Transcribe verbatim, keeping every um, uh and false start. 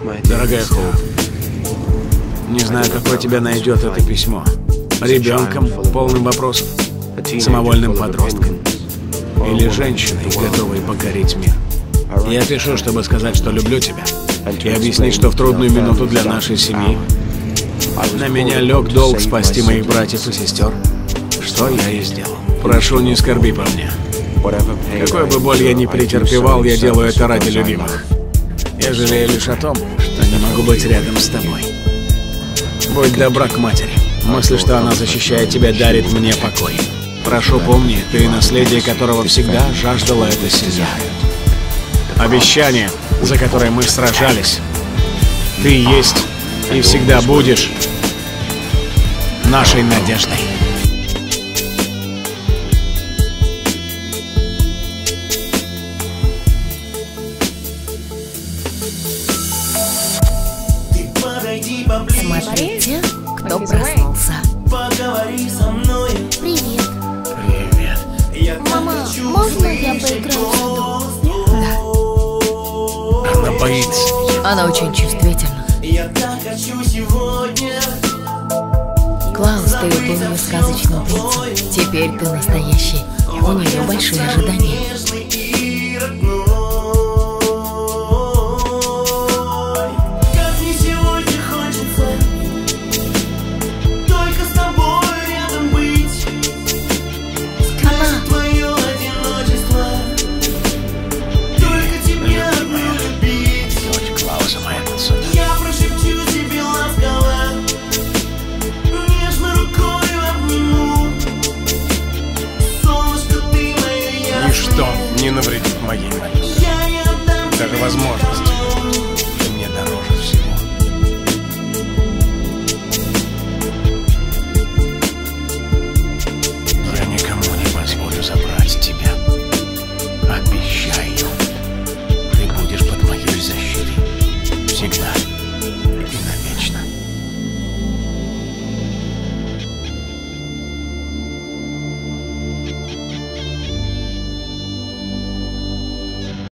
Дорогая Хоуп, не знаю, какое тебя найдет это письмо. Ребенком, полным вопросов, самовольным подростком или женщиной, готовой покорить мир. Я пишу, чтобы сказать, что люблю тебя, и объяснить, что в трудную минуту для нашей семьи на меня лег долг спасти моих братьев и сестер, что я и сделал. Прошу, не скорби по мне. Какую бы боль я ни претерпевал, я делаю это ради любимых. Я жалею лишь о том, что не могу быть рядом с тобой. Будь добра к матери. Мысль, что она защищает тебя, дарит мне покой. Прошу, помни, ты наследие которого всегда жаждала эта семья. Обещание, за которое мы сражались. Ты есть и всегда будешь нашей надеждой. Смотрите, кто проснулся. Привет. Привет. Мама, можно я поиграю в саду? Да. Она боится. Она очень чувствительна. Клаус, ты был ее сказочным принцем. Теперь ты настоящий. У нее большие ожидания.